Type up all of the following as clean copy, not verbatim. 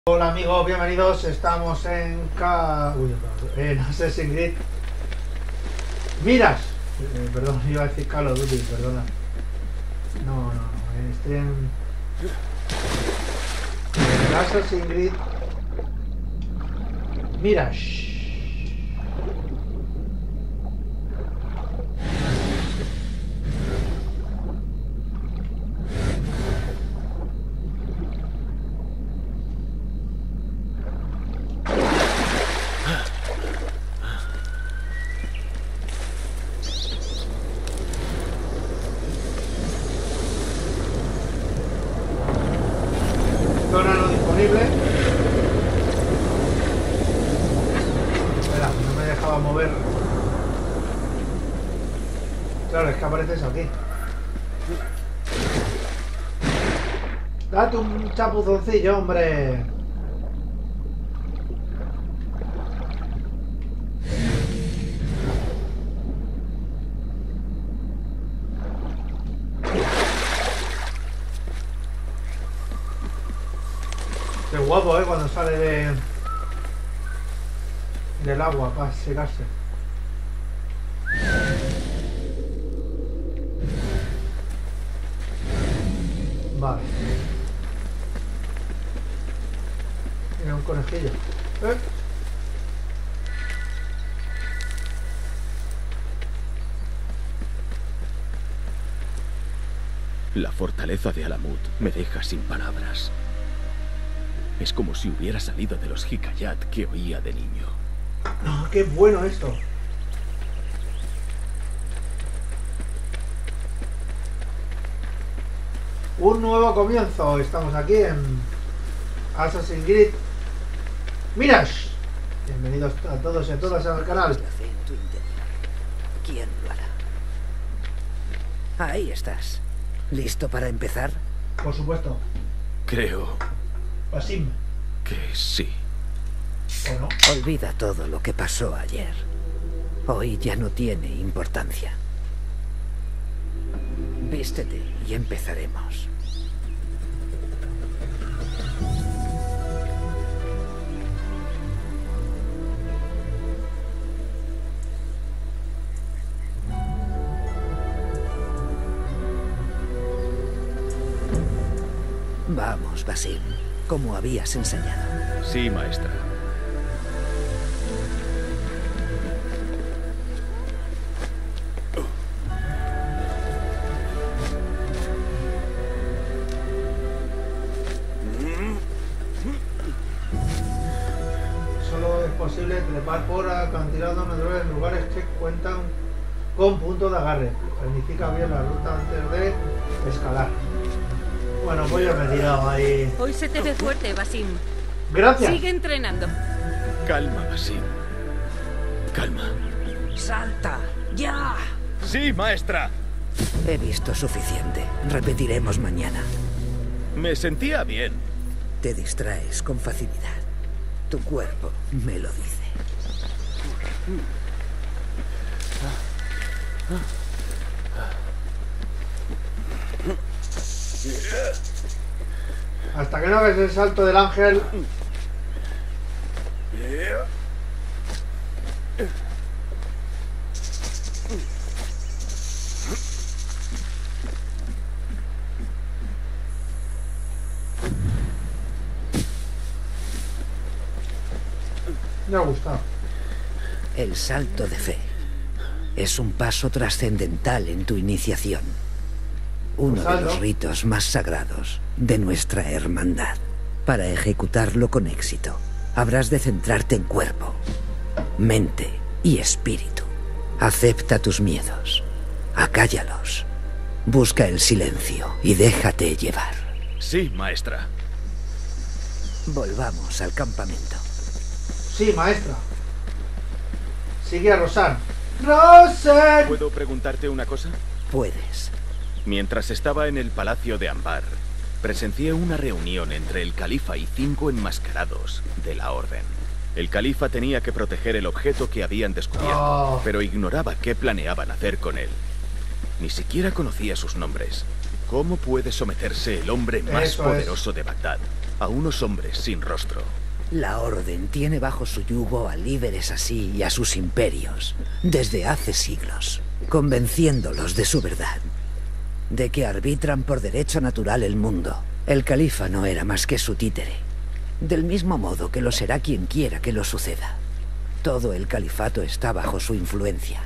Hola amigos, bienvenidos. Estamos en en Assassin's Creed Mirage. Perdón, iba a decir Call of Duty, perdona. No. Estoy en Assassin's Creed Mirage. Zona no disponible. Espera, no me dejaba mover. Claro, es que aparece eso aquí. Date un chapuzoncillo, hombre. Qué guapo, cuando sale del agua para secarse. Vale. Mira, un conejillo. La fortaleza de Alamut me deja sin palabras. Es como si hubiera salido de los Hikayat que oía de niño. No, qué bueno esto. Un nuevo comienzo. Estamos aquí en Assassin's Creed Mirage. Bienvenidos a todos y a todas al canal. ¿Quién lo hará? Ahí estás. ¿Listo para empezar? Por supuesto. Creo Basim. que sí. ¿O no? Olvida todo lo que pasó ayer. Hoy ya no tiene importancia. Vístete y empezaremos. Vamos, Basim, como habías enseñado. Sí, maestra. Solo es posible trepar por acantilados naturales en lugares que cuentan con puntos de agarre. Planifica bien la ruta antes de escalar. Bueno, pues yo me he tirado ahí. Hoy se te ve fuerte, Basim. Gracias. Sigue entrenando. Calma, Basim. Calma. ¡Salta! ¡Ya! Sí, maestra. He visto suficiente. Repetiremos mañana. Me sentía bien. Te distraes con facilidad. Tu cuerpo me lo dice. Hasta que no hagas el salto del ángel. Me ha gustado. El salto de fe es un paso trascendental en tu iniciación. Uno de los ritos más sagrados de nuestra hermandad. Para ejecutarlo con éxito, habrás de centrarte en cuerpo, mente y espíritu. Acepta tus miedos, acállalos, busca el silencio y déjate llevar. Sí, maestra. Volvamos al campamento. Sí, maestra. Sigue a Rosan. ¡Rosan! ¿Puedo preguntarte una cosa? Puedes. Mientras estaba en el Palacio de Ambar, presencié una reunión entre el califa y 5 enmascarados de la Orden. El califa tenía que proteger el objeto que habían descubierto, pero ignoraba qué planeaban hacer con él. Ni siquiera conocía sus nombres. ¿Cómo puede someterse el hombre más poderoso de Bagdad? a unos hombres sin rostro. La Orden tiene bajo su yugo a líderes así y a sus imperios desde hace siglos, convenciéndolos de su verdad, de que arbitran por derecho natural el mundo. El califa no era más que su títere, del mismo modo que lo será quien quiera que lo suceda. Todo el califato está bajo su influencia.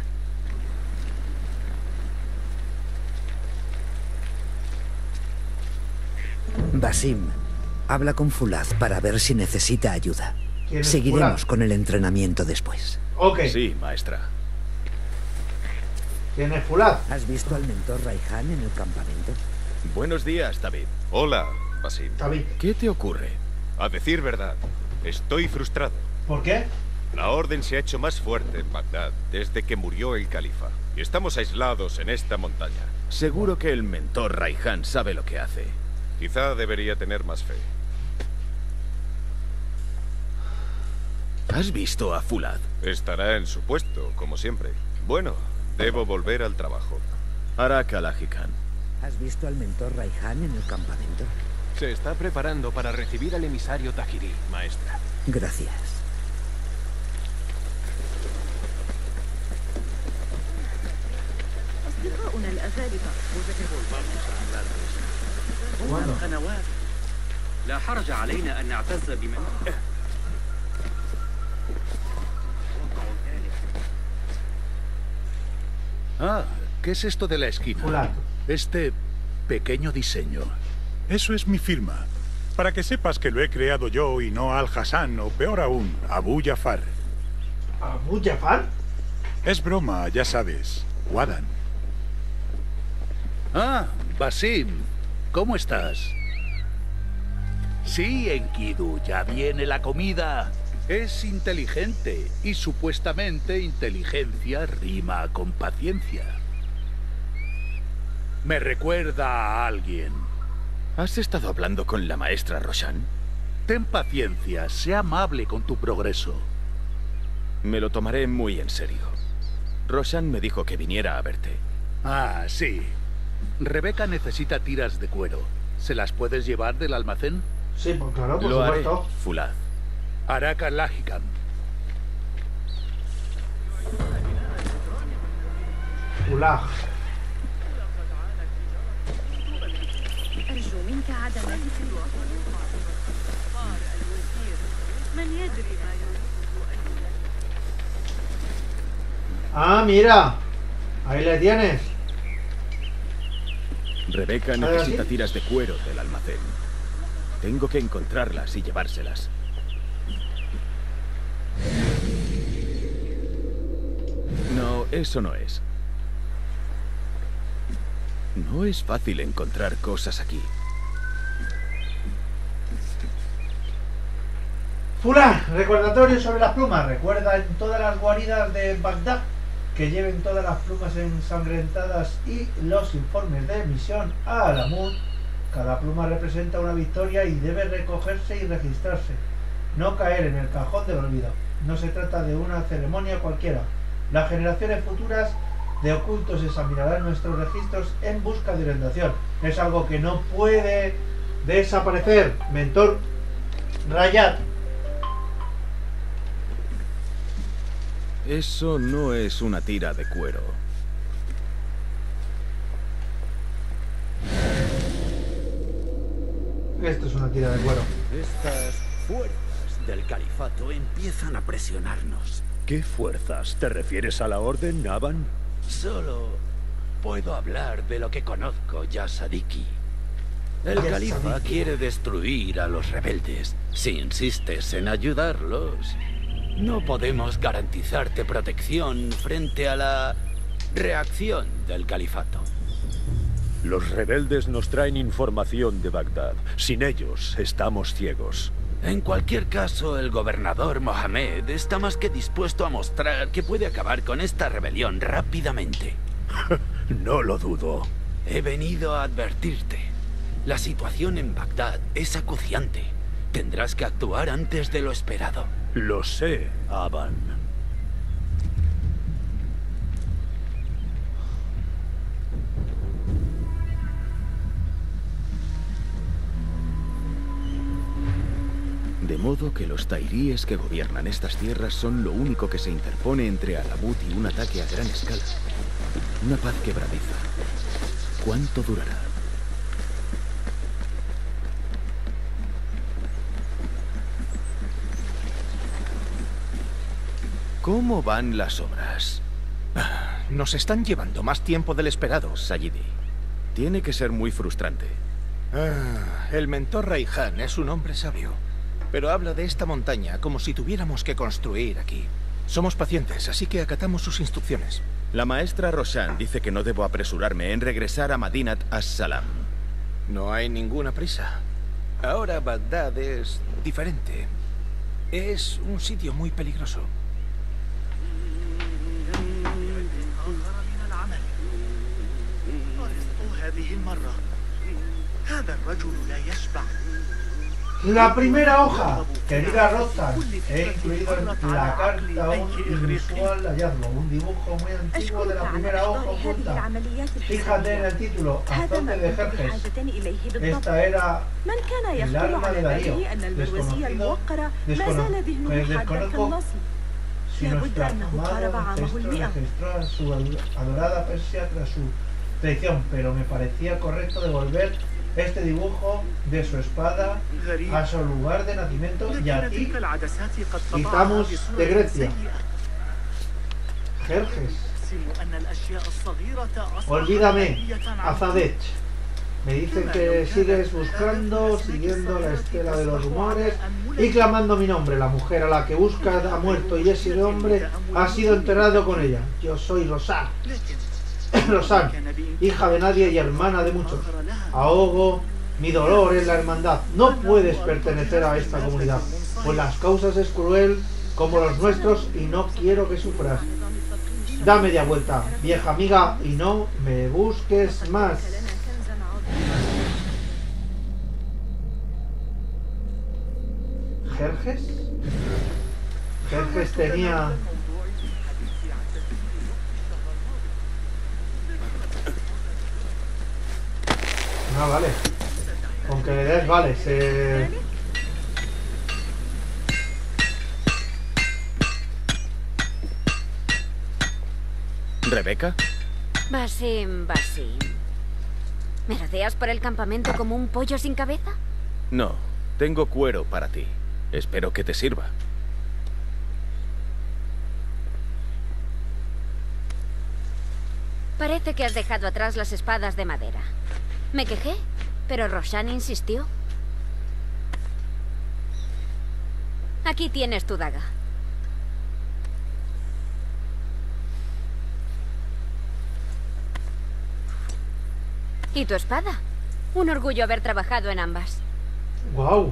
Basim, habla con Fulad para ver si necesita ayuda. Seguiremos Fulad? con el entrenamiento después. Ok. Sí, maestra. ¿Quién es Fulad? ¿Has visto al mentor Raihan en el campamento? Buenos días, David. Hola, Basim. David. ¿Qué te ocurre? A decir verdad, estoy frustrado. ¿Por qué? La orden se ha hecho más fuerte en Bagdad desde que murió el califa. Y estamos aislados en esta montaña. Seguro que el mentor Raihan sabe lo que hace. Quizá debería tener más fe. ¿Has visto a Fulad? Estará en su puesto, como siempre. Bueno, debo volver al trabajo. Arak al-Ahikan. ¿Has visto al mentor Raihan en el campamento? Se está preparando para recibir al emisario Tahiri, maestra. Gracias. أصدقاؤنا الأفارقة هم القنوات لا حرج علينا أن نعتز بمن Ah, ¿qué es esto de la esquina? Fulad. Este pequeño diseño. Eso es mi firma. Para que sepas que lo he creado yo y no Al-Hassan, o peor aún, Abu Jafar. ¿Abu Jafar? Es broma, ya sabes. Wadan. Ah, Basim, ¿cómo estás? Sí, Enkidu, ya viene la comida. Es inteligente y supuestamente inteligencia rima con paciencia. Me recuerda a alguien. ¿Has estado hablando con la maestra Roshan? Ten paciencia, sé amable con tu progreso. Me lo tomaré muy en serio. Roshan me dijo que viniera a verte. Ah, sí. Rebeca necesita tiras de cuero. ¿Se las puedes llevar del almacén? Sí, pues claro, por Lo haré, supuesto. Fulad. Arak al-Ahikan. Fulad. أرجو منك عدم من يدري ما Ah, mira. Ahí le tienes. Rebeca ¿Sabe necesita así? tiras de cuero del almacén. Tengo que encontrarlas y llevárselas. No, eso no es. No es fácil encontrar cosas aquí. Fulán, recordatorio sobre las plumas. Recuerda en todas las guaridas de Bagdad que lleven todas las plumas ensangrentadas y los informes de misión a Alamut. Cada pluma representa una victoria y debe recogerse y registrarse. No caer en el cajón del olvido. No se trata de una ceremonia cualquiera. Las generaciones futuras de ocultos examinarán nuestros registros en busca de orientación. Es algo que no puede desaparecer. Mentor Rayat. Eso no es una tira de cuero. Esto es una tira de cuero. Estas fuerzas del califato empiezan a presionarnos. ¿Qué fuerzas? ¿Te refieres a la orden, Naban? Solo puedo hablar de lo que conozco, ya Sadiki. El Ya califa Sadiki. quiere destruir a los rebeldes. Si insistes en ayudarlos, no podemos garantizarte protección frente a la reacción del califato. Los rebeldes nos traen información de Bagdad. Sin ellos, estamos ciegos. En cualquier caso, el gobernador Mohamed está más que dispuesto a mostrar que puede acabar con esta rebelión rápidamente. No lo dudo. He venido a advertirte. La situación en Bagdad es acuciante. Tendrás que actuar antes de lo esperado. Lo sé, Aban. De modo que los tairíes que gobiernan estas tierras son lo único que se interpone entre Alamut y un ataque a gran escala. Una paz quebradiza. ¿Cuánto durará? ¿Cómo van las obras? Nos están llevando más tiempo del esperado. Sayidi, tiene que ser muy frustrante. El mentor Raihan es un hombre sabio, pero habla de esta montaña como si tuviéramos que construir aquí. Somos pacientes, así que acatamos sus instrucciones. La maestra Roshan dice que no debo apresurarme en regresar a Madinat as-Salam. No hay ninguna prisa. Ahora Bagdad es diferente. Es un sitio muy peligroso. La primera hoja, querida Roxanne, he incluido en la carta un inusual hallazgo, un dibujo muy antiguo de la primera hoja oculta. Fíjate en el título, Azote de Jerjes. Esta era el arma de Darío, desconozco si nuestra amada ancestro registró a su adorada Persia tras su traición, pero me parecía correcto devolver este dibujo de su espada a su lugar de nacimiento y a ti, Citamos de Grecia. Jerjes. Olvídame, Azadech. Me dicen que sigues buscando, siguiendo la estela de los rumores y clamando mi nombre. La mujer a la que buscas ha muerto y ese hombre ha sido enterrado con ella. Yo soy Roxanne. Roxanne, hija de nadie y hermana de muchos. Ahogo mi dolor en la hermandad. No puedes pertenecer a esta comunidad, pues las causas es cruel como los nuestros y no quiero que sufras. Da media vuelta, vieja amiga, y no me busques más. ¿Jerjes? Jerjes tenía... No, vale. Aunque le des, vale, ¿Rebeca? Basim. ¿Me rodeas por el campamento como un pollo sin cabeza? No, tengo cuero para ti. Espero que te sirva. Parece que has dejado atrás las espadas de madera. Me quejé, pero Roshan insistió. Aquí tienes tu daga. ¿Y tu espada? Un orgullo haber trabajado en ambas. ¡Guau!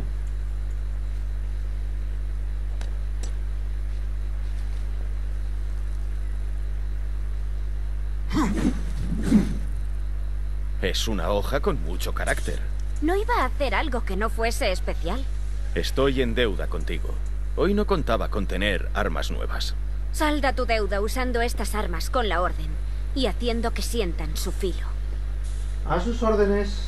Es una hoja con mucho carácter. No iba a hacer algo que no fuese especial. Estoy en deuda contigo. Hoy no contaba con tener armas nuevas. Salda tu deuda usando estas armas con la orden y haciendo que sientan su filo. A sus órdenes.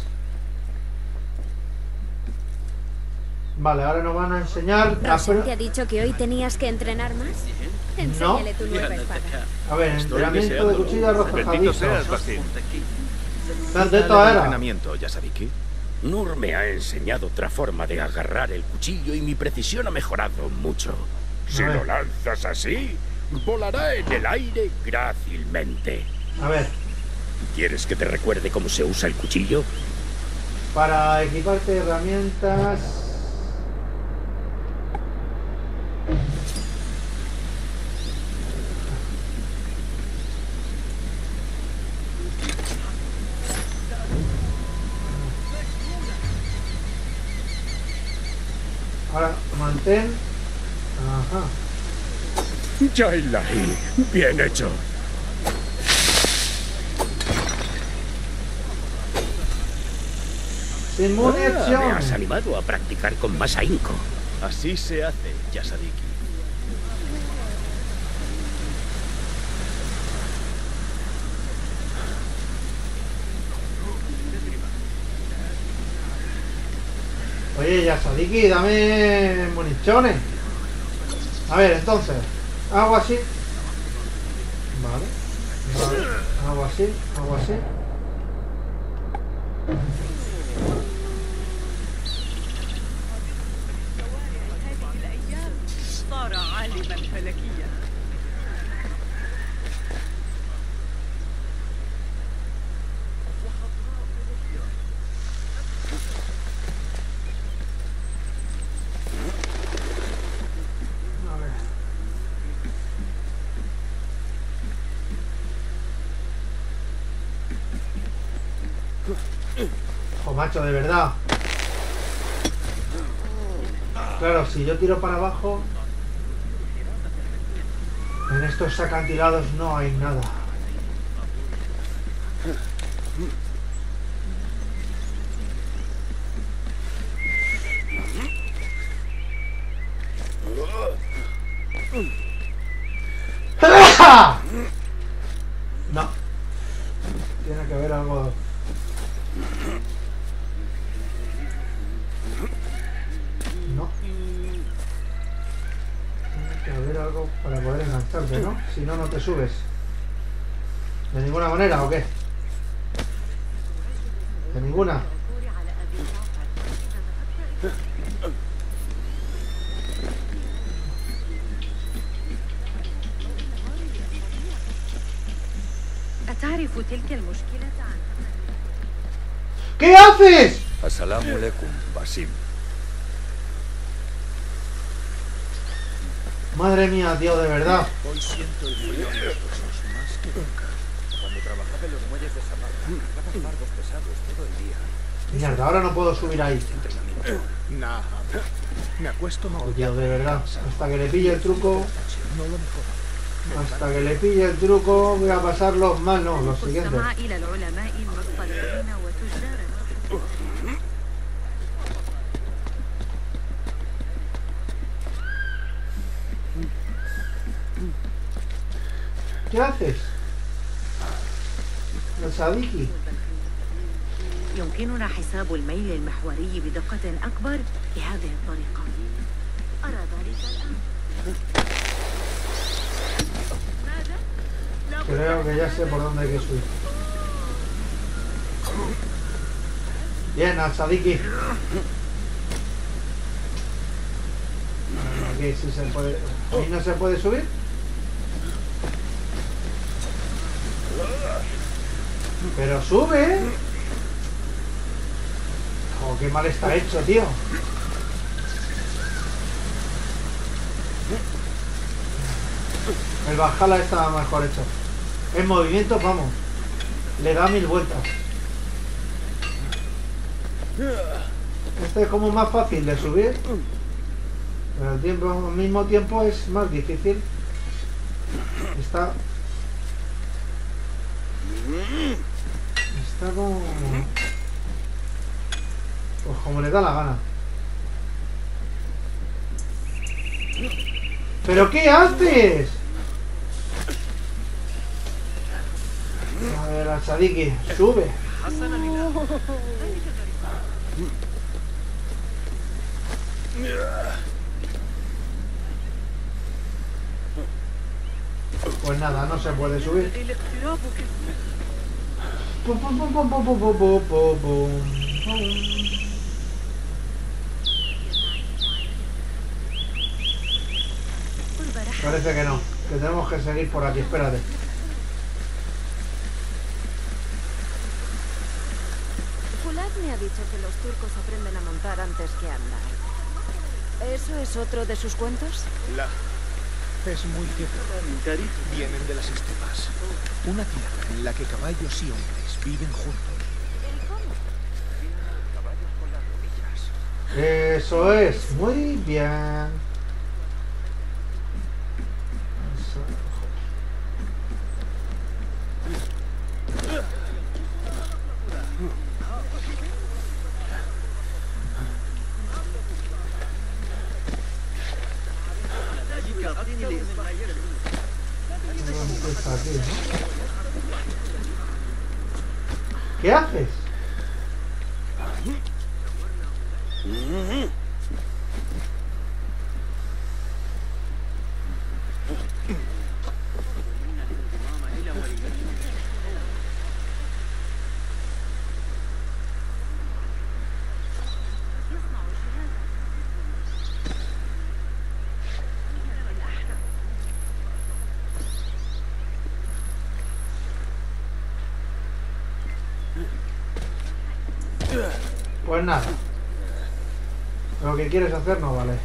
Vale, ahora nos van a enseñar... ¿Roshan te ha dicho que hoy tenías que entrenar más? Enséñale tu nueva espada. A ver, entrenamiento de cuchilla arrojadizo. ¿Dónde está el entrenamiento, Yasadiki? Nur me ha enseñado otra forma de agarrar el cuchillo y mi precisión ha mejorado mucho. Si lo lanzas así, volará en el aire grácilmente. A ver. ¿Quieres que te recuerde cómo se usa el cuchillo? Para equiparte herramientas... Ahora, mantén. Ajá. Jailahi, bien hecho. Sin munición. Me has animado a practicar con más ahínco. Así se hace, Yasadiki. Oye, ya Sadiki, dame munichones. A ver, entonces, hago así. Vale, hago así, hago así. Macho, de verdad. Claro, si yo tiro para abajo, en estos acantilados no hay nada. No. Tiene que haber algo. No. Tiene que haber algo para poder engancharte, ¿no? Si no, no te subes. ¿De ninguna manera o qué? ¿De ninguna? ¿Qué haces? Assalamu alaikum, Basim. Madre mía, tío, de verdad. Hoy siento el frío en los huesos más que nunca. Cuando trabajaba en los muelles de Samarra, cargaba fardos pesados todo el día. Mierda, ahora no puedo subir ahí. Nah, me acuesto Oh, tío, de verdad. Hasta que le pille el truco. No lo mejor. Hasta que le pille el truco voy a pasarlos mal, no, los siguientes. ¿Qué haces? El Sadiki. يمكننا حساب الميل المحوري بدقة أكبر بهذه الطريقة. أرى ذلك الآن. Creo que ya sé por dónde hay que subir. Bien, al Sadiki. Aquí sí se puede. ¿Ahí no se puede subir? Pero sube. Oh, qué mal está hecho, tío. El Valhalla está mejor hecho. En movimiento, vamos. Le da 1000 vueltas. Este es como más fácil de subir. Pero al mismo tiempo es más difícil. Está como... Pues como le da la gana. ¿Pero qué haces? A ver, al Sadiki, sube. Pues nada, no se puede subir. Pum, pum, pum, pum, pum, pum, pum, pum, pum. Parece que no, que tenemos que seguir por aquí, espérate. Fulat me ha dicho que los turcos aprenden a montar antes que andar. ¿Eso es otro de sus cuentos? Es muy cierto. Vienen de las estepas. Una tierra en la que caballos y hombres viven juntos. Caballos con las rodillas. Eso es, muy bien. ¿Qué haces? Pues nada. Lo que quieres hacer no vale.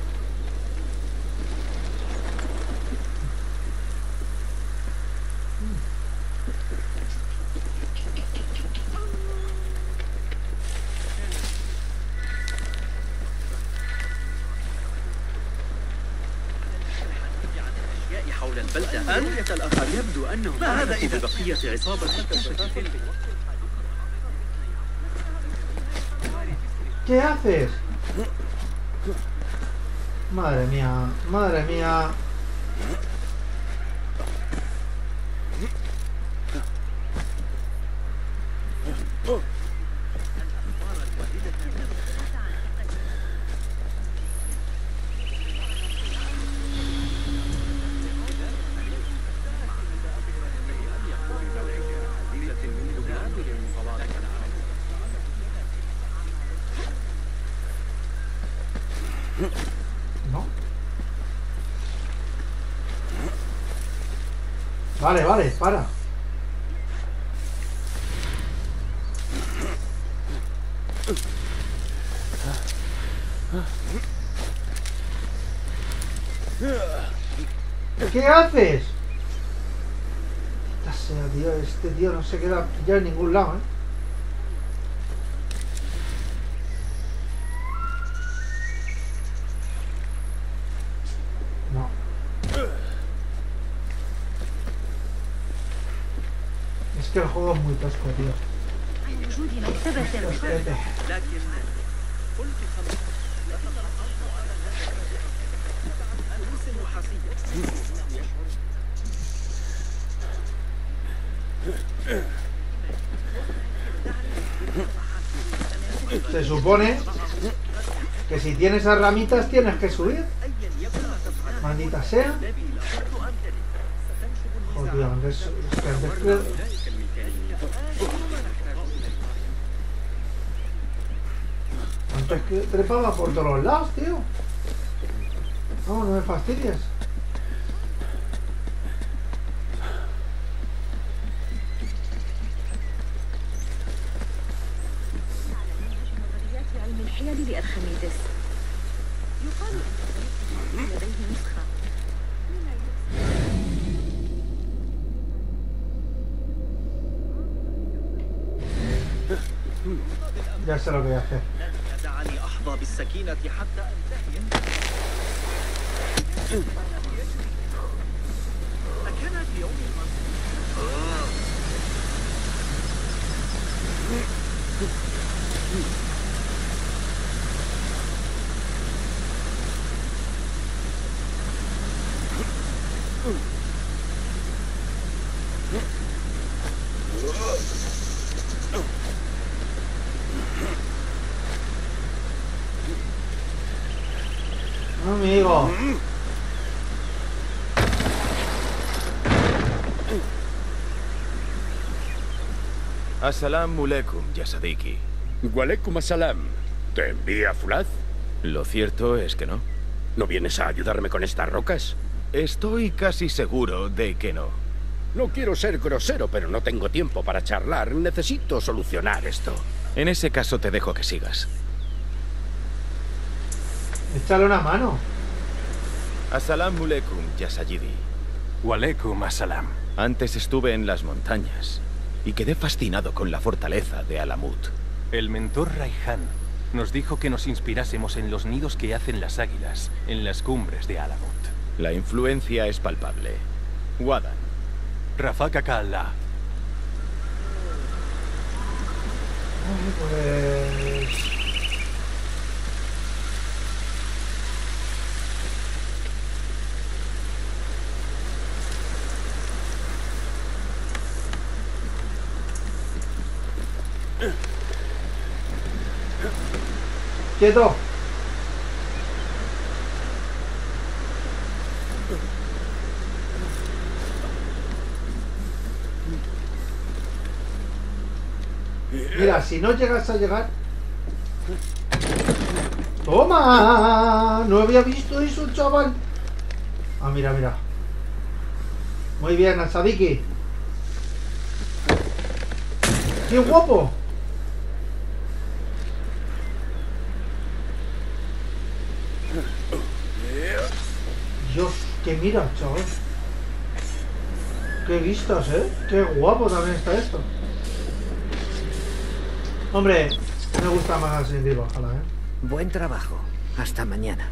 حول البلدة رؤية الآخر يبدو أنهم ما هذا إذا بقية عصابة ¿Qué haces? Madre mía, madre mía. No. Vale, vale, para. ¿Qué haces? Ya sea, tío, este tío no se queda ya en ningún lado, ¿eh? No. Es que el juego es muy tosco, tío. Espérate. Se supone que si tienes esas ramitas tienes que subir. Maldita sea. Joder, antes que trepaba por todos los lados, tío. No, no me fastidies. لأرخميدس يقال لديه نسخة Ya sé lo que voy a hacer. دعني أحظى بالسكينة حتى أنتهي. أكان في يوم Amigo. Assalamu alaikum, ya Sadiki. Walaikum assalam. ¿Te envía Fulad? Lo cierto es que no. ¿No vienes a ayudarme con estas rocas? Estoy casi seguro de que no. No quiero ser grosero, pero no tengo tiempo para charlar. Necesito solucionar esto. En ese caso te dejo que sigas. Échale una mano. Assalamu alaikum, ya Sayidi. Walaikum assalam. Antes estuve en las montañas y quedé fascinado con la fortaleza de Alamut. El mentor Raihan nos dijo que nos inspirásemos en los nidos que hacen las águilas en las cumbres de Alamut. La influencia es palpable. Wadan. Rafaka Allah. Pues... ¡Quieto! Mira, si no llegas a llegar... ¡Toma! No había visto eso, chaval. Ah, mira, mira. Muy bien, Asadiki. ¡Qué guapo! Dios, que mira, chaval. Qué vistas, Qué guapo también está esto. Hombre, me gusta más Assassin's Creed Valhalla, Buen trabajo. Hasta mañana.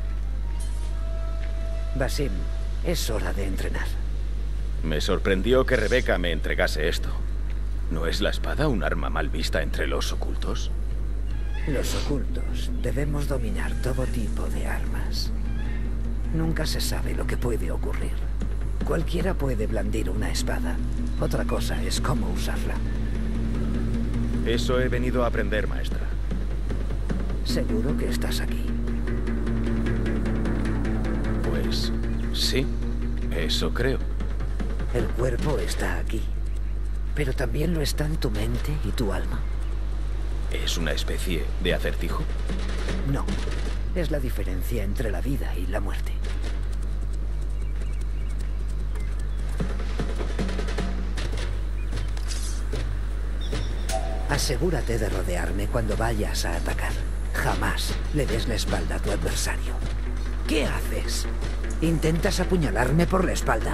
Basim, es hora de entrenar. Me sorprendió que Rebeca me entregase esto. ¿No es la espada un arma mal vista entre los ocultos? Los ocultos debemos dominar todo tipo de armas. Nunca se sabe lo que puede ocurrir. Cualquiera puede blandir una espada. Otra cosa es cómo usarla. Eso he venido a aprender, maestra. ¿Seguro que estás aquí? Pues sí, eso creo. El cuerpo está aquí, pero también lo están tu mente y tu alma. ¿Es una especie de acertijo? No, es la diferencia entre la vida y la muerte. Asegúrate de rodearme cuando vayas a atacar. Jamás le des la espalda a tu adversario. ¿Qué haces? ¿Intentas apuñalarme por la espalda?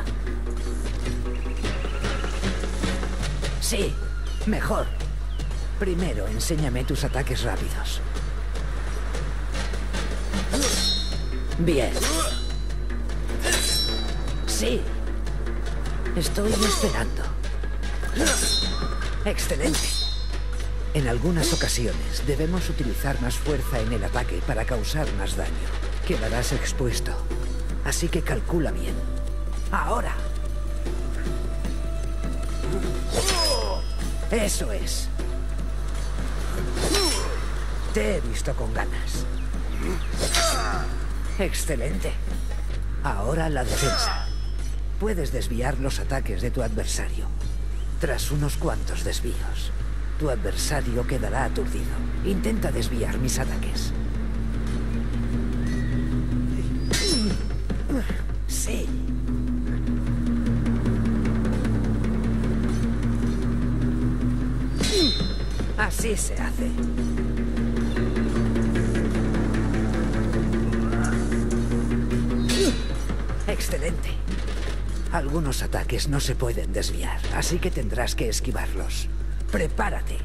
Sí, mejor. Primero enséñame tus ataques rápidos. Bien. Sí. Estoy esperando. Excelente. En algunas ocasiones debemos utilizar más fuerza en el ataque para causar más daño. Quedarás expuesto. Así que calcula bien. Ahora. Eso es. Te he visto con ganas. Excelente. Ahora la defensa. Puedes desviar los ataques de tu adversario. Tras unos cuantos desvíos, tu adversario quedará aturdido. Intenta desviar mis ataques. Sí. Así se hace. Excelente. Algunos ataques no se pueden desviar, así que tendrás que esquivarlos. Prepárate.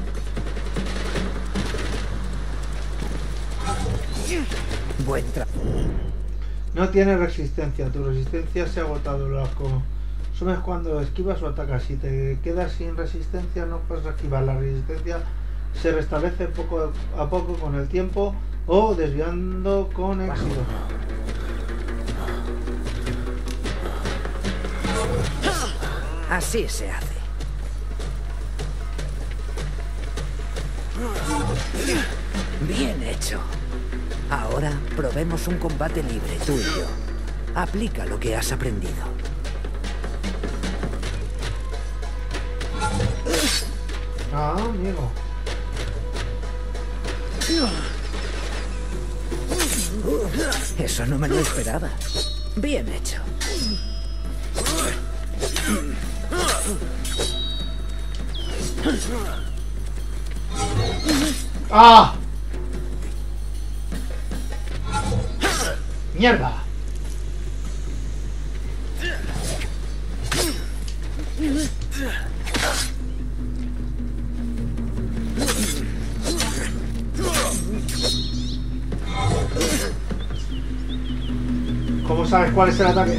Buen trabajo. No tiene resistencia. Tu resistencia se ha agotado. Lo consumes cuando esquivas o atacas. Si te quedas sin resistencia, no puedes esquivar. La resistencia se restablece poco a poco con el tiempo o desviando con éxito. Así se hace. Bien hecho. Ahora probemos un combate libre, tú y yo. Aplica lo que has aprendido. Ah, amigo. Eso no me lo esperaba. Bien hecho. ¡Ah! ¡Mierda! ¿Cómo sabes cuál es el ataque?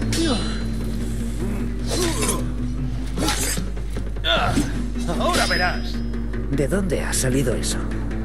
Ahora verás. ¿De dónde ha salido eso?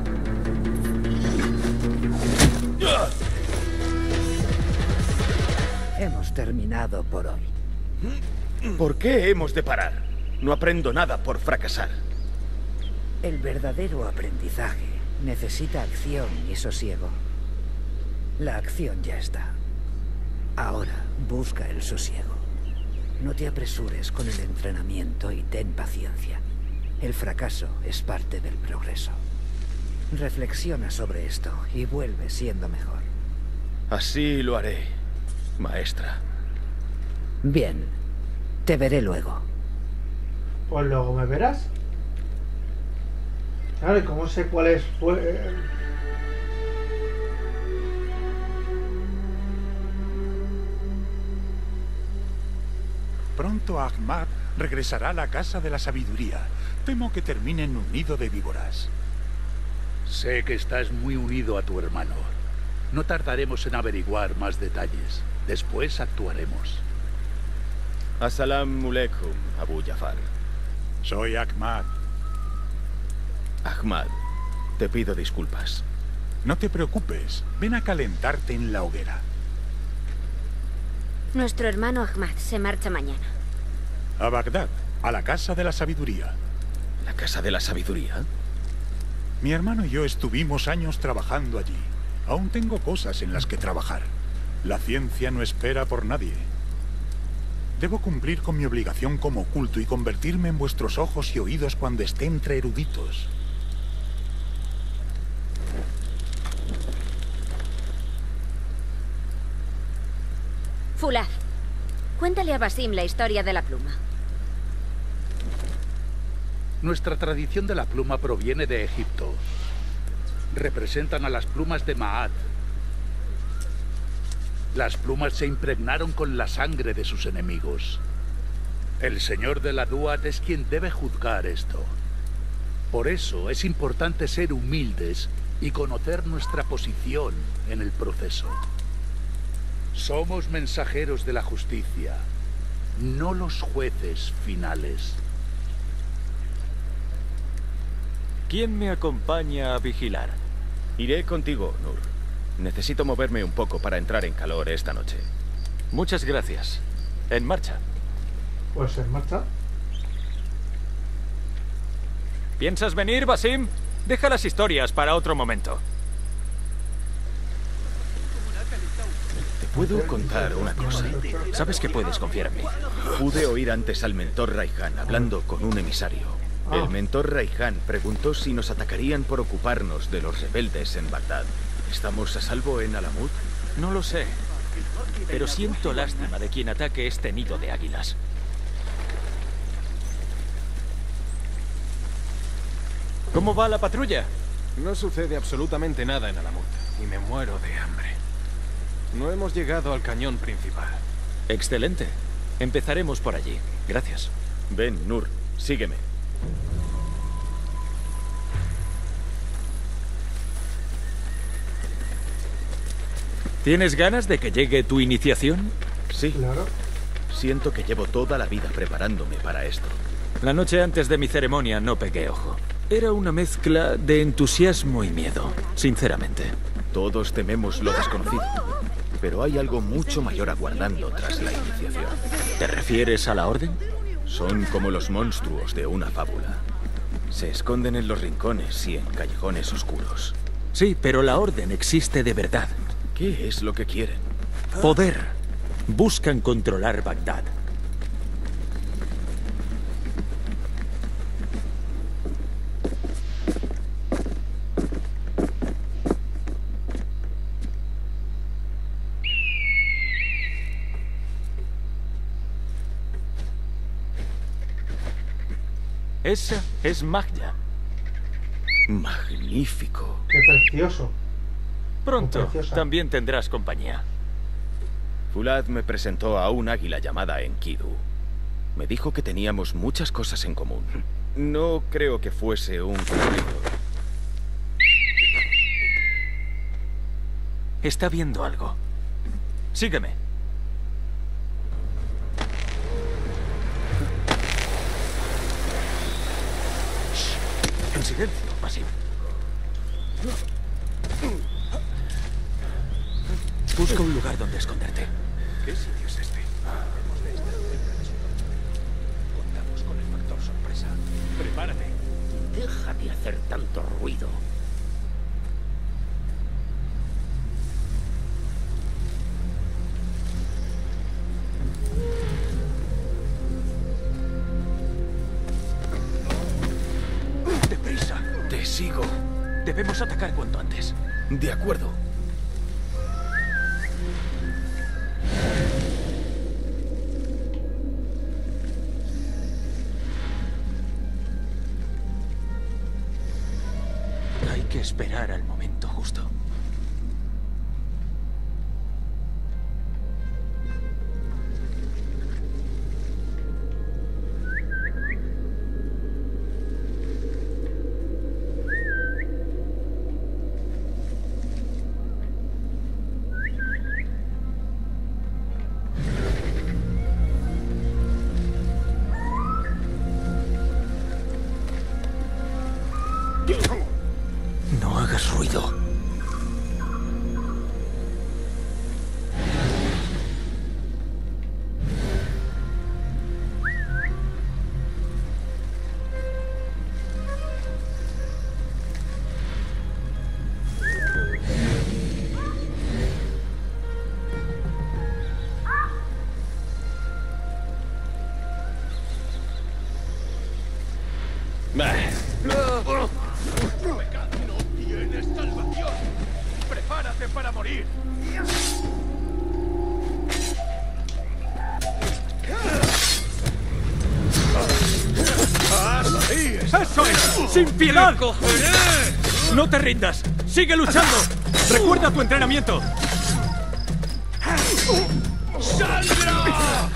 Hemos terminado por hoy. ¿Por qué hemos de parar? No aprendo nada por fracasar. El verdadero aprendizaje necesita acción y sosiego. La acción ya está. Ahora Busca el sosiego. No te apresures con el entrenamiento y ten paciencia. El fracaso es parte del progreso. Reflexiona sobre esto y vuelve siendo mejor. Así lo haré, maestra. Bien. Te veré luego. Pues luego me verás. Claro, ¿y cómo sé cuál es? Pronto Ahmad regresará a la Casa de la Sabiduría. Temo que termine en un nido de víboras. Sé que estás muy unido a tu hermano. No tardaremos en averiguar más detalles. Después actuaremos. Assalamu alaikum, Abu Jafar. Soy Ahmad. Ahmad, te pido disculpas. No te preocupes. Ven a calentarte en la hoguera. Nuestro hermano Ahmad se marcha mañana. A Bagdad, a la Casa de la Sabiduría. ¿La Casa de la Sabiduría? Mi hermano y yo estuvimos años trabajando allí. Aún tengo cosas en las que trabajar. La ciencia no espera por nadie. Debo cumplir con mi obligación como culto y convertirme en vuestros ojos y oídos cuando esté entre eruditos. Fulad, cuéntale a Basim la historia de la pluma. Nuestra tradición de la pluma proviene de Egipto. Representan a las plumas de Ma'at. Las plumas se impregnaron con la sangre de sus enemigos. El señor de la Duat es quien debe juzgar esto. Por eso es importante ser humildes y conocer nuestra posición en el proceso. Somos mensajeros de la justicia, no los jueces finales. ¿Quién me acompaña a vigilar? Iré contigo, Nur. Necesito moverme un poco para entrar en calor esta noche. Muchas gracias. En marcha. Pues en marcha. ¿Piensas venir, Basim? Deja las historias para otro momento. Te puedo contar una cosa. Sabes que puedes confiar en mí. Pude oír antes al mentor Raihan hablando con un emisario. El mentor Raihan preguntó si nos atacarían por ocuparnos de los rebeldes en Bagdad. ¿Estamos a salvo en Alamut? No lo sé, pero siento lástima de quien ataque este nido de águilas. ¿Cómo va la patrulla? No sucede absolutamente nada en Alamut y me muero de hambre. No hemos llegado al cañón principal. Excelente. Empezaremos por allí. Gracias. Ven, Nur, sígueme. ¿Tienes ganas de que llegue tu iniciación? Sí, claro. Siento que llevo toda la vida preparándome para esto. La noche antes de mi ceremonia no pegué ojo. Era una mezcla de entusiasmo y miedo, sinceramente. Todos tememos lo desconocido, pero hay algo mucho mayor aguardando tras la iniciación. ¿Te refieres a la orden? Son como los monstruos de una fábula. Se esconden en los rincones y en callejones oscuros. Sí, pero la orden existe de verdad. ¿Qué es lo que quieren? Poder. Buscan controlar Bagdad. Esa es Mahja. Magnífico. Qué precioso. Pronto también tendrás compañía. Fulad me presentó a un águila llamada Enkidu. Me dijo que teníamos muchas cosas en común. No creo que fuese un conflicto. Está viendo algo. Sígueme. Shh. En silencio, Basim. Busca un lugar donde esconderte. ¿Qué sitio es este? Contamos con el factor sorpresa. Prepárate. Deja de hacer tanto ruido. Debemos atacar cuanto antes. De acuerdo. Hay que esperar al momento justo. No hagas ruido. No tienes salvación. Prepárate para morir. ¡Eso es! ¡Sin piedad! ¡No te rindas! ¡Sigue luchando! ¡Recuerda tu entrenamiento! ¡Saldrá!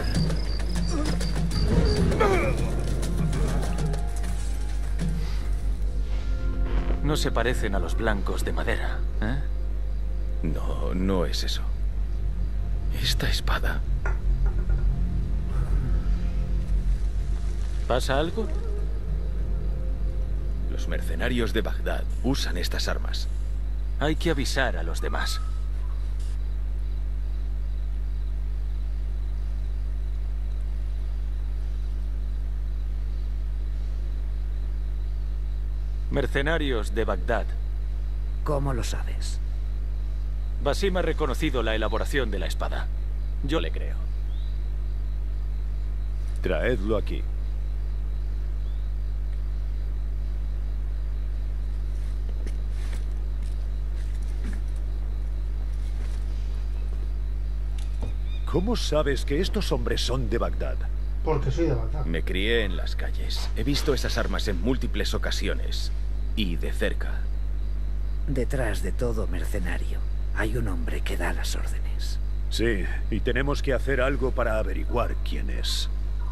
No se parecen a los blancos de madera, ¿eh? No, no es eso. Esta espada... ¿Pasa algo? Los mercenarios de Bagdad usan estas armas. Hay que avisar a los demás. Mercenarios de Bagdad. ¿Cómo lo sabes? Basim ha reconocido la elaboración de la espada. Yo le creo. Traedlo aquí. ¿Cómo sabes que estos hombres son de Bagdad? Porque soy de Bagdad. Me crié en las calles. He visto esas armas en múltiples ocasiones. Y de cerca. Detrás de todo mercenario hay un hombre que da las órdenes. Sí, y tenemos que hacer algo para averiguar quién es.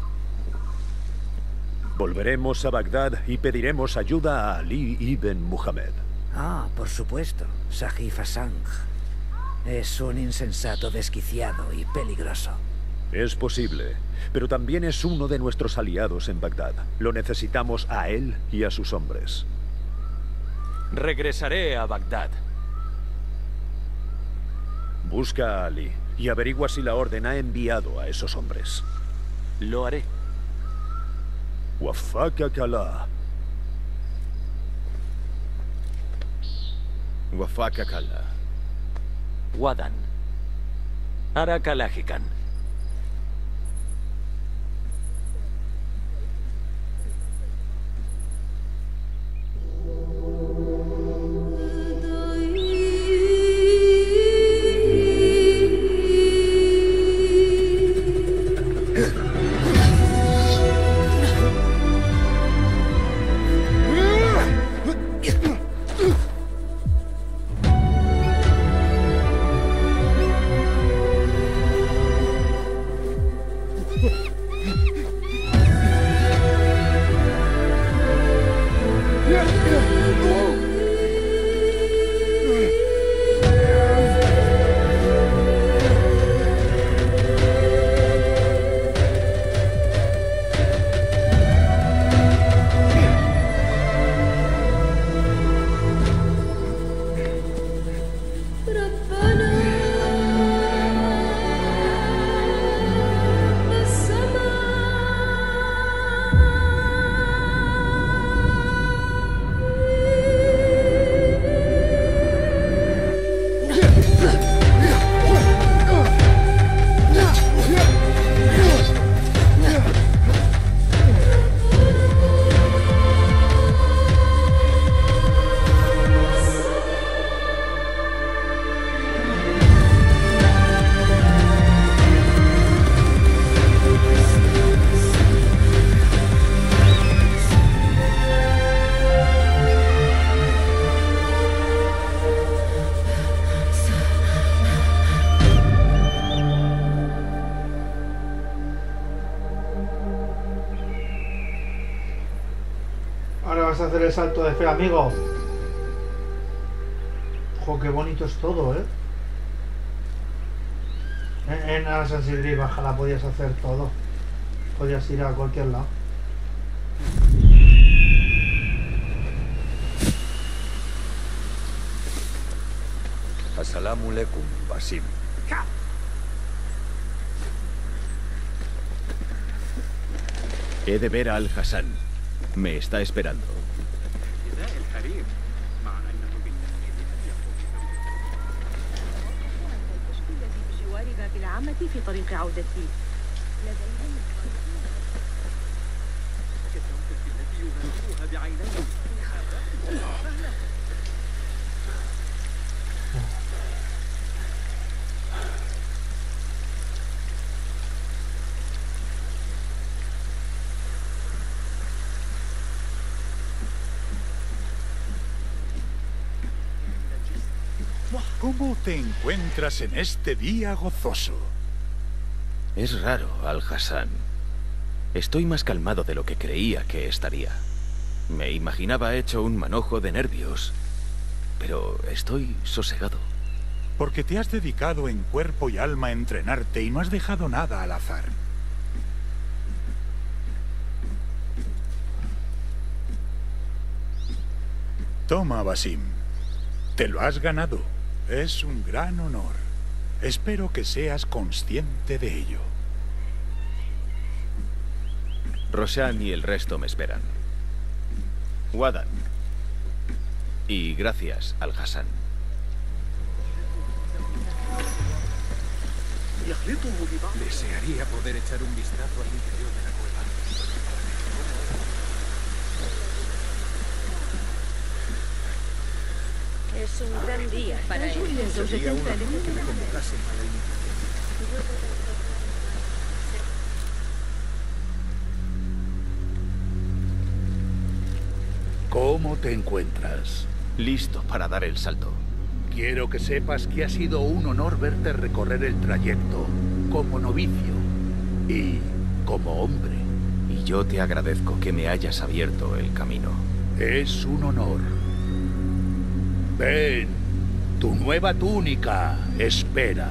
Volveremos a Bagdad y pediremos ayuda a Ali ibn Muhammad. Ah, por supuesto. Sahif Hassan. Es un insensato desquiciado y peligroso. Es posible, pero también es uno de nuestros aliados en Bagdad. Lo necesitamos a él y a sus hombres. Regresaré a Bagdad. Busca a Ali y averigua si la Orden ha enviado a esos hombres. Lo haré. Wafakak Allah. Wafakak Allah. Wadan. Arakalajikan. vas a hacer el salto de fe, amigo. Ojo, qué bonito es todo, ¿eh? En Assassin's Creed Valhalla podías hacer todo. Podías ir a cualquier lado. Assalamu alaikum, Basim. He de ver a Al-Hassan. Me está esperando. ¿Cómo te encuentras en este día gozoso? Es raro, Al-Hassan. Estoy más calmado de lo que creía que estaría. Me imaginaba hecho un manojo de nervios, pero estoy sosegado. Porque te has dedicado en cuerpo y alma a entrenarte y no has dejado nada al azar. Toma, Basim. Te lo has ganado. Es un gran honor. Espero que seas consciente de ello. Roshan y el resto me esperan. Wadan. Y gracias, Al-Hassan. Desearía poder echar un vistazo al interior de la cueva. Es un gran día para él. Sería un honor que me convocasen a la iniciativa. ¿Cómo te encuentras? Listo para dar el salto. Quiero que sepas que ha sido un honor verte recorrer el trayecto como novicio y como hombre. Y yo te agradezco que me hayas abierto el camino. Es un honor. Ven, tu nueva túnica espera.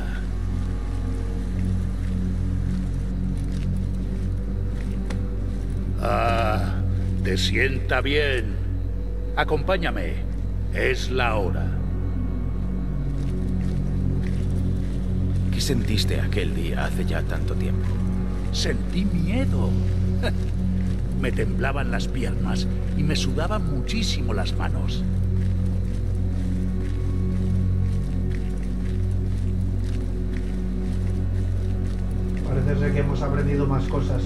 Ah, te sienta bien. Acompáñame. Es la hora. ¿Qué sentiste aquel día hace ya tanto tiempo? Sentí miedo. Me temblaban las piernas y me sudaban muchísimo las manos. Parece ser que hemos aprendido más cosas.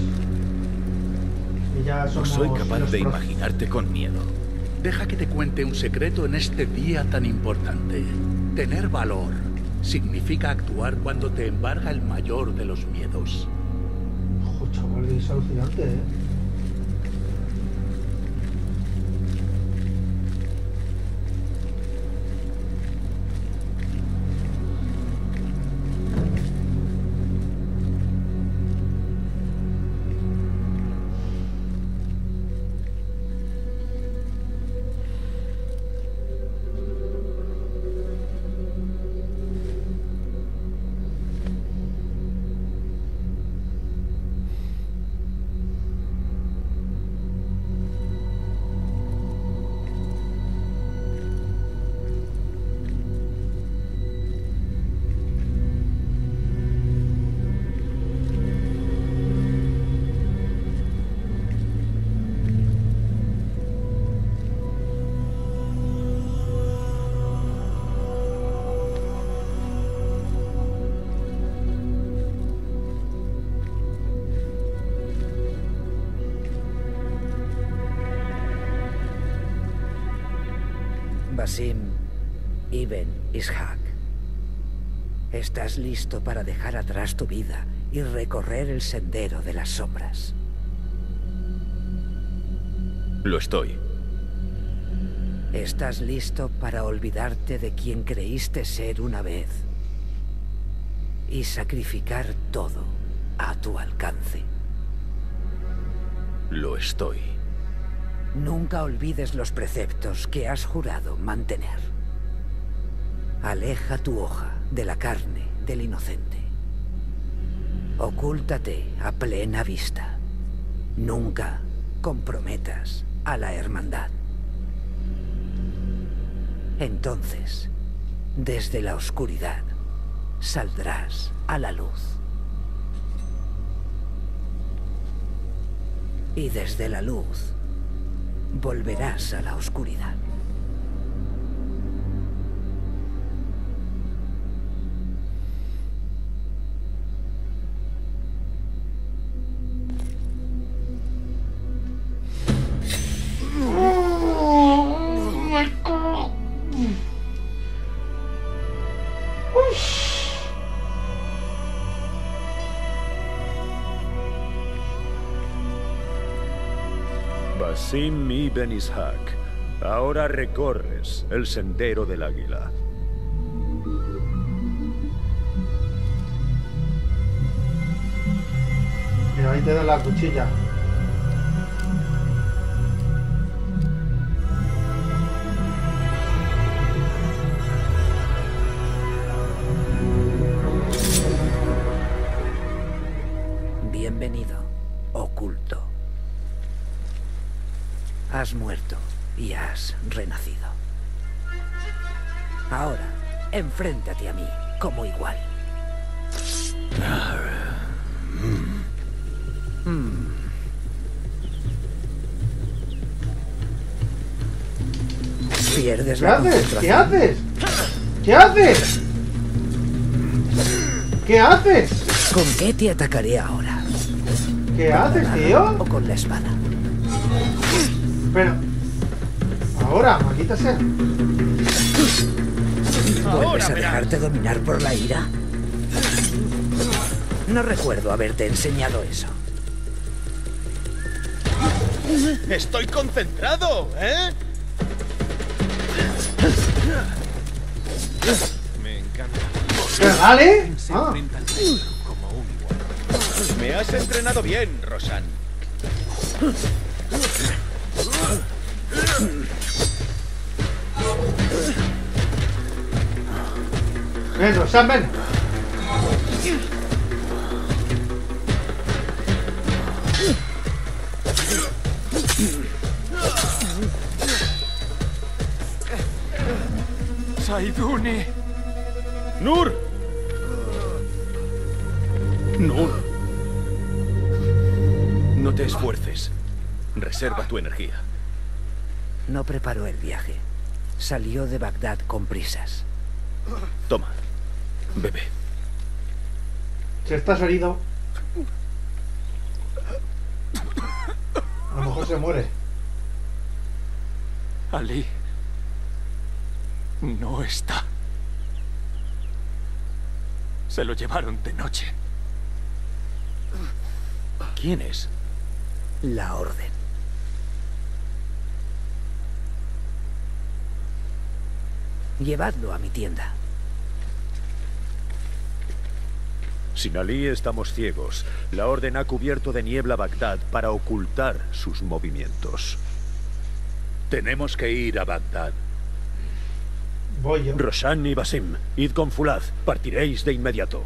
Y ya No somos soy capaz de imaginarte con miedo. Deja que te cuente un secreto en este día tan importante. Tener valor significa actuar cuando te embarga el mayor de los miedos. Ojo, chaval, es alucinante, ¿eh? Basim Ibn Ishaq. Estás listo para dejar atrás tu vida y recorrer el sendero de las sombras. Lo estoy. Estás listo para olvidarte de quien creíste ser una vez y sacrificar todo a tu alcance. Lo estoy. Nunca olvides los preceptos que has jurado mantener. Aleja tu hoja de la carne del inocente. Ocúltate a plena vista. Nunca comprometas a la hermandad. Entonces, desde la oscuridad, saldrás a la luz. Y desde la luz, volverás a la oscuridad. Basim ibn Ishaq, ahora recorres el sendero del águila. Mira, ahí te da la cuchilla. Bienvenido, oculto. Has muerto y has renacido. Ahora, enfréntate a mí como igual. Pierdes la concentración. ¿Qué haces? ¿Qué haces? ¿Qué haces? ¿Con qué te atacaré ahora? ¿Qué haces, tío? ¿O con la espada? Pero... ahora, maldita sea. ¿Vuelves a dejarte dominar por la ira? No recuerdo haberte enseñado eso. ¡Estoy concentrado! ¿Eh? Me encanta. ¿Vale? Como un igual. Me has entrenado bien, Roshan. Ven, Roshan, ven. Saiduni. ¡Nur! ¡Nur! No te esfuerces. Reserva tu energía. No preparó el viaje. Salió de Bagdad con prisas. Toma. Bebe. Si estás herido, a lo mejor se muere. Ali no está. Se lo llevaron de noche. ¿Quién es? La Orden. Llevadlo a mi tienda. Sin Ali estamos ciegos. La Orden ha cubierto de niebla Bagdad para ocultar sus movimientos. Tenemos que ir a Bagdad. Voy yo. Roshan y Basim, id con Fulad. Partiréis de inmediato.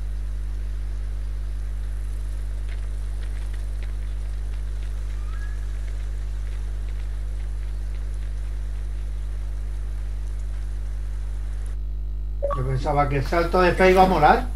Yo pensaba que el salto de fe iba a molar.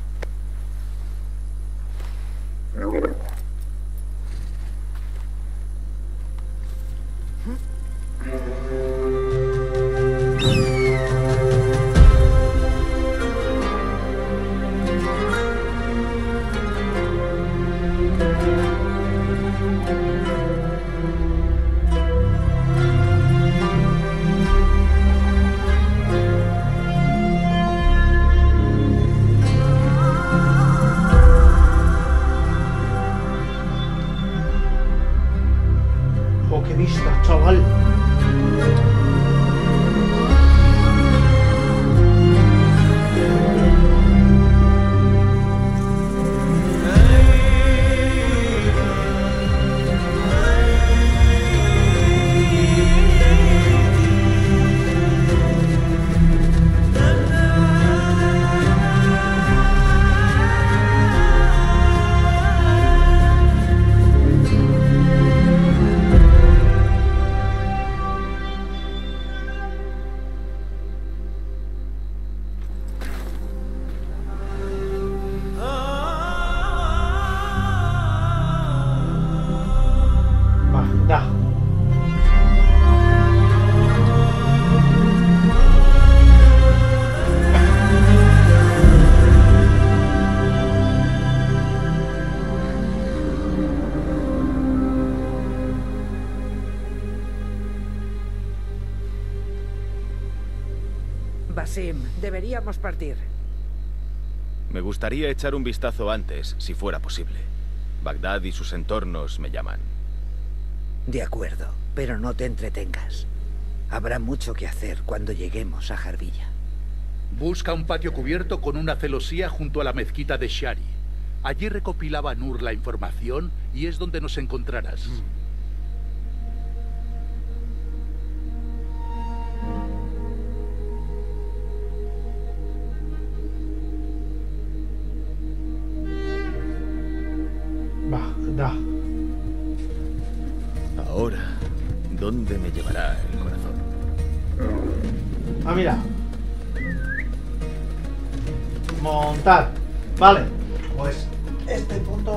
Qasim, deberíamos partir. Me gustaría echar un vistazo antes, si fuera posible. Bagdad y sus entornos me llaman. De acuerdo, pero no te entretengas. Habrá mucho que hacer cuando lleguemos a Jarbilla. Busca un patio cubierto con una celosía junto a la mezquita de Shari. Allí recopilaba Nur la información y es donde nos encontrarás. Bagdad. Ahora, ¿dónde me llevará el corazón? Ah, mira. Montar. Vale. Pues este punto